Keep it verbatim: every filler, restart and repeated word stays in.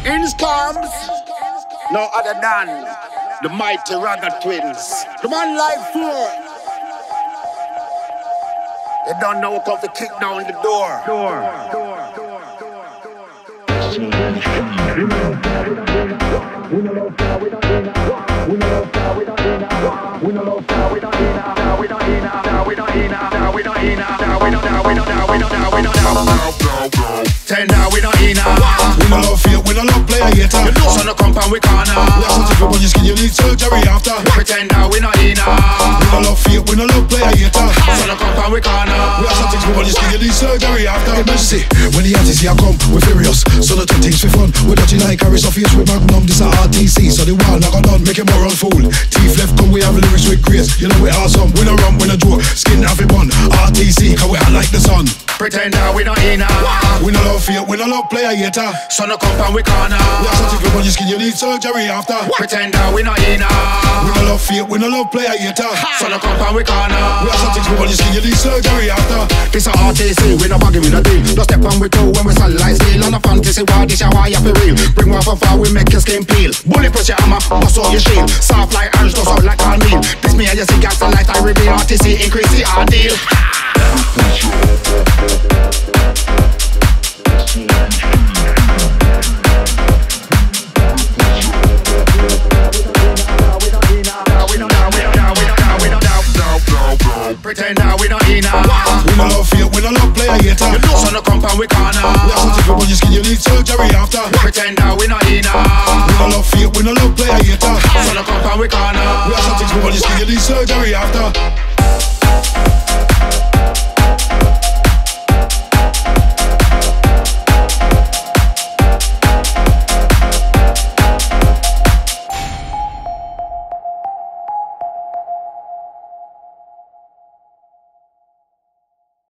In comes no other than the mighty Ragga Twins. The man like four. They don't know how to kick down the door. Door. Door. Door. Tender, we don't in. We no love fake, we no love play a hater. You know, so no compound we corner. We have something for your skin, you need surgery after. Pretender, we not in. We no love fake, we no love play a hater. So no compound we corner. We have something for your skin, you need surgery after. Emergency, when the artists here come, we're furious. So the two things for fun. We're dodging like Harris of face with Magnum. This a R T C, so the wall not got done. Make a moral fool. Teeth left come, we have lyrics with grace. You know we awesome. We no rum, we no joke. Skin have it bun. R T C, cause we hot like the sun. Pretender, we not in. We no love fake, we no love play a hater. So no compound we corner. We have something for your skin, you need surgery after. Pretender, we not in. We no love fake, we no love play a hater. So no compound we corner. We have something for your skin, you need surgery after. This a R T C, we no baggy with a deal. No step on we toe when we sell like steel. On a fantasy war, this a wire for real. Bring one for far, we make your skin peel. Bully push your hammer, bust all your shield. Soft like orange, no sound like cornmeal. This me and you see gangsta light, I reveal. R T C increase the ordeal. Pretender, we not in. We no love fake, we no love play a hater. You know, so no compound we corner. We have something for your skin, you need surgery after. Pretender, we not in. We no love fake, we no love play a hater. So no compound we corner. We have something for your skin, you need surgery after.